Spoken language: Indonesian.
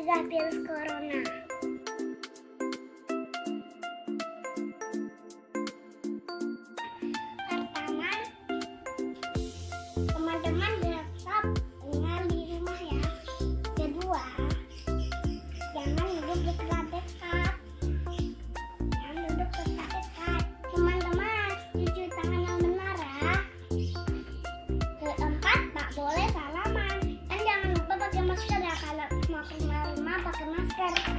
mencegah virus corona. Pertama, teman-teman tetap tinggal di rumah ya. Kedua, jangan duduk dekat-dekat. Teman-teman, cuci tangan yang benar ya. Keempat, tak boleh salaman. Dan jangan lupa pakai masker ya, kalau mau keluar rumah pakai masker.